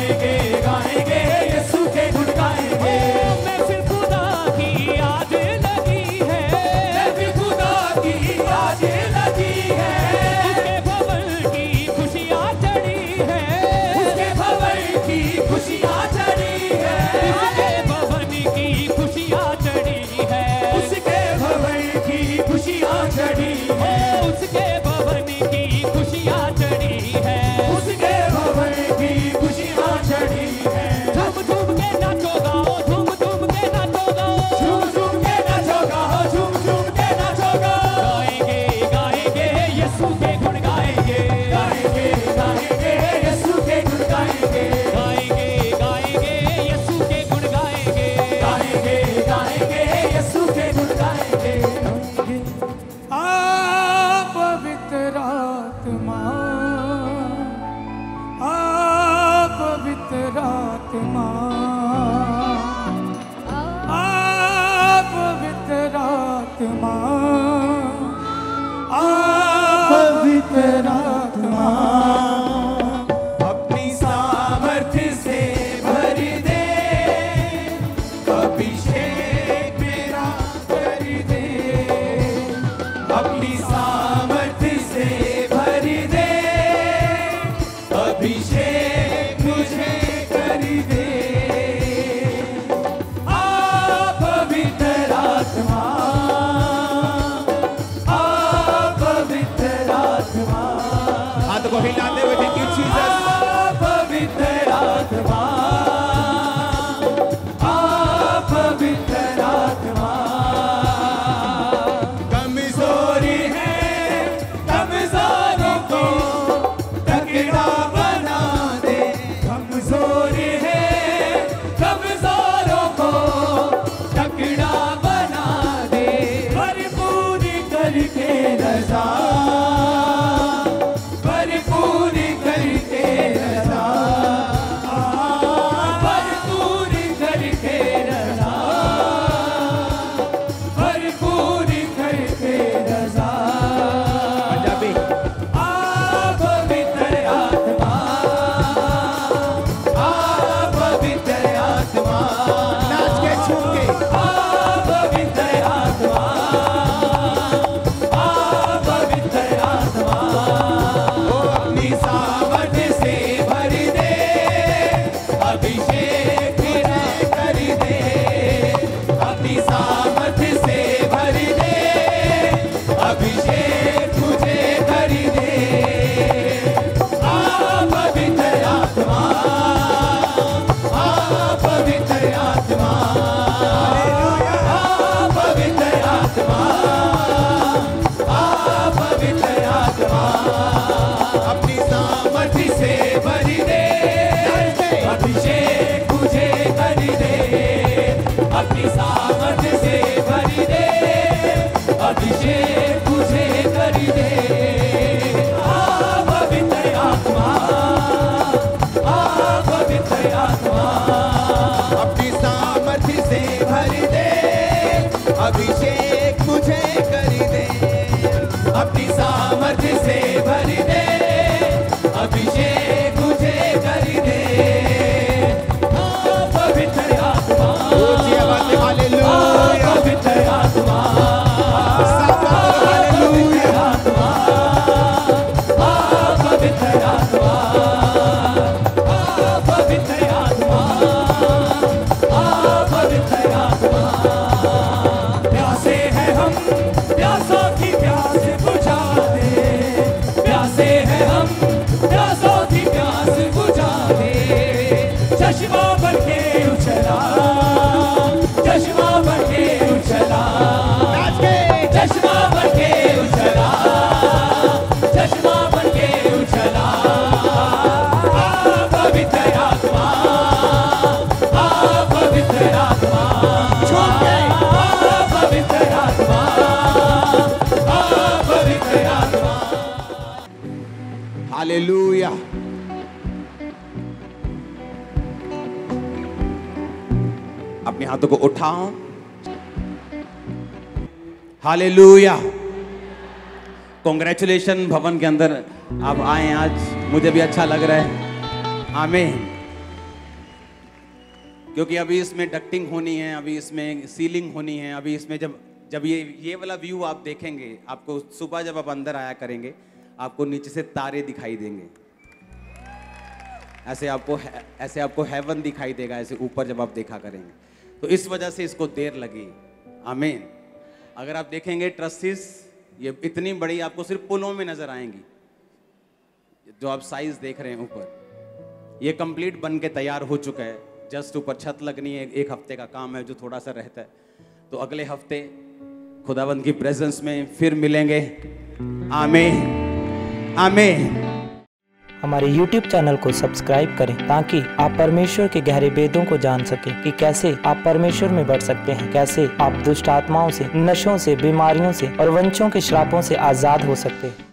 गाएंगे गाएंगे यीशु के गुण गाएंगे। महफिल खुदा की आज लगी है, महफिल खुदा की आज लगी है, उसके भवन की खुशियाँ चढ़ी है, उसके भवन की खुशियाँ चढ़ी है, उसके भवन की खुशियाँ चढ़ी है, उसके भवन की खुशियाँ चढ़ी है, उसके भवन की खुशियाँ चढ़ी है, उसके भवन की खुशियाँ चढ़ी है। झूम झूम के नाचो गाओ, झूम झूम के नाचो गाओ, झूम झूम के नाचो गाओ, झूम झूम के नाचो गाओ। गाएंगे गाएंगे यीशु के गुण गाएंगे, गाएंगे गाएंगे यीशु के गुण गाएंगे, गाएंगे गाएंगे यीशु के गुण गाएंगे, गाएंगे गाएंगे यीशु के गुण गाएंगे। आ पवित्र आत्मा, आ पवित्र आत्मा, आ पवित्र आत्मा, आ पवित्र आत्मा, अपनी सामर्थ्य से भर दे, अभिषेक मेरा कर दे, अपनी सामर्थ्य से भर दे, अभिषेक मुझे कर दे। आ पवित्र आत्मा, आ पवित्र आत्मा, हाथ को हिलाते हुए थैंक यू जीसस। पवित्र आत्मा, पवित्र आत्मा। कमजोरी है कमजोरों को तगड़ा बना दे, कमजोरी है कमजोरों को तगड़ा बना दे, भरपूर करके रजा, भरपूर करके रजा, भरपूर करके रजा, भरपूर करके रजा। पंजाबी आ पवित्र आत्मा, आ पवित्र आत्मा, नाच के झूम के आ पवित्र आत्मा, आ पवित्र आत्मा। ओ अपनी सामर्थ्य से भर दे, अभिषेक मेरा कर दे, अपनी सामर्थ्य से भर दे, अभिषेक मुझे कर दे। आ पवित्र आत्मा, आ पवित्र आत्मा, आ पवित्र आत्मा, आ पवित्र आत्मा। अपनी सामर्थ्य से भर दे, अभिषेक मुझे कर दे, अपनी सामर्थ्य से भर दे, अभिषेक मुझे कर दे। आ पवित्र आत्मा, आ पवित्र आत्मा, अपनी सामर्थ्य से भर दे, अभिषेक मुझे कर दे, अपनी सामर्थ्य से भर दे, अभिषेक मुझे कर दे। आ पवित्र आत्मा, ऊंची आवाज में हालेलुया, पवित्र आत्मा, हालेलुया, पवित्र आत्मा, पवित्र आत्मा, पवित्र आत्मा। प्यासे हैं हम, प्यासों की प्यास बुझा दे, प्यासे हैं हम, प्यासों की प्यास बुझा दे। चश्मा बन के उछला, चश्मा बन के उछला, नाच के चश्मा बन के उछला, चश्मा बन के उछला। आ पवित्र आत्मा, आ पवित्र आत्मा, झूम के आ पवित्र आत्मा, आ पवित्र आत्मा। हालेलुया। अपने हाथों को उठाओ, हालेलुया। कॉन्ग्रेचुलेशन, भवन के अंदर आप आए आज, मुझे भी अच्छा लग रहा है। आमीन। क्योंकि अभी इसमें डक्टिंग होनी है, अभी इसमें सीलिंग होनी है, अभी इसमें जब ये वाला व्यू आप देखेंगे, आपको सुबह जब आप अंदर आया करेंगे, आपको नीचे से तारे दिखाई देंगे, ऐसे आपको हेवन दिखाई देगा, ऐसे ऊपर जब आप देखा करेंगे। तो इस वजह से इसको देर लगी। आमीन। अगर आप देखेंगे ट्रस्सेस ये इतनी बड़ी आपको सिर्फ पुलों में नजर आएंगी, जो आप साइज देख रहे हैं ऊपर, ये कंप्लीट बन के तैयार हो चुका है। जस्ट ऊपर छत लगनी है, 1 हफ्ते का काम है जो थोड़ा सा रहता है। तो अगले हफ्ते खुदावंद की प्रेजेंस में फिर मिलेंगे। आमीन आमीन। हमारे YouTube चैनल को सब्सक्राइब करें ताकि आप परमेश्वर के गहरे वेदों को जान सकें कि कैसे आप परमेश्वर में बढ़ सकते हैं, कैसे आप दुष्ट आत्माओं से, नशों से, बीमारियों से और वंशों के श्रापों से आजाद हो सकते हैं।